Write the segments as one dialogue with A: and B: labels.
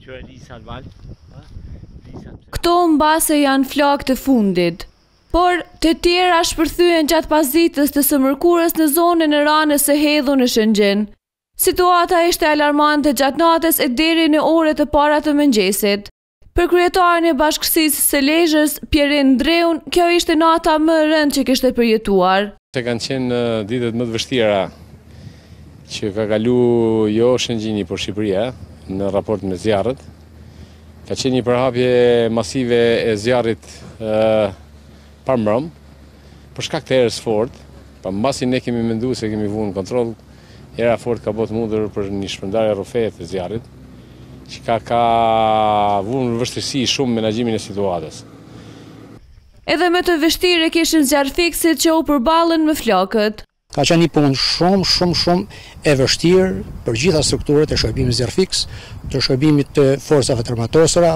A: Këto mbase janë flakë të fundit, por të tjera shpërthyen gjatë pasditës të së mërkurës në zonën e Ranës së Hedhun në Shëngjin. Situata ishte alarmante gjatë natës e deri në orët e para të mëngjesit. Për kryetarin e bashkësisë së Lezhës, Pierin Dreun, kjo ishte nata më e rëndë që kishte përjetuar.
B: Kanë qenë ditët më të vështira që ka kalu jo Shëngjini, por Shqipëria në raport me zjarret. Ka qenë një përhapje masive e zjarrit pa mbrëm, për shkak të erës fort. Pa mbasi ne kemi menduar se kemi vënë kontroll, era fort ka botë mundur për një shpërndarje rrofeje të zjarrit, që ka vënë vështirësi shumë menaxhimin e situatës.
A: Edhe me të vështirë kishin zjarrfikësit që u përballën me flakët.
C: Ka qenë një punë shumë e vështirë për gjitha strukturët e shërbimit zjarrfiks, të shërbimit të forcave të armatosura,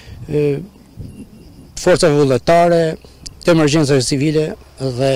C: forcave vullnetare, të emergjencave civile dhe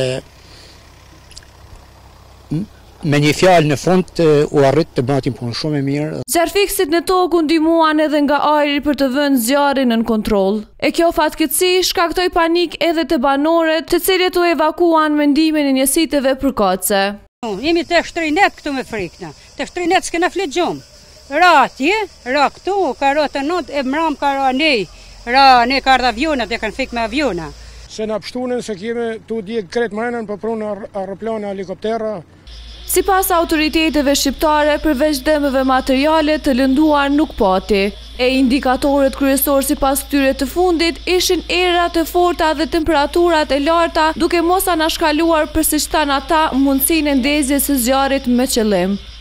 C: me një fjalë në fund u arrit të bëhet një punë shumë e mirë.
A: Zjarrfikësit në tokë u ndihmuan edhe nga ajri për të vënë zjarrin nën kontroll. E kjo fatkeqësi shkaktoi panik edhe te banorët, të cilët u evakuan me ndihmën e njësiteve përkatëse.
D: Jemi te shtrinet këtu me frikë. Te shtrinet s'kena flet gjumë. Ra atje, ra këtu, ka ra të not e mram ka ra nej. Ra ne ka ardh avionat, e kanë fik me aviona.
E: Se na pshtunen se kemi tu djeg kret mrenën për prunë aeroplana, helikoptera.
A: Sipas autoriteteve shqiptare, përveç dëmeve materiale të lënduar nuk pati. E indikatorët kryesor sipas këtyre të fundit ishin erat të forta dhe temperaturat e larta, duke mos anashkaluar, përsi shtan ata, mundësinë e ndezjes së zjarrit me qëllim.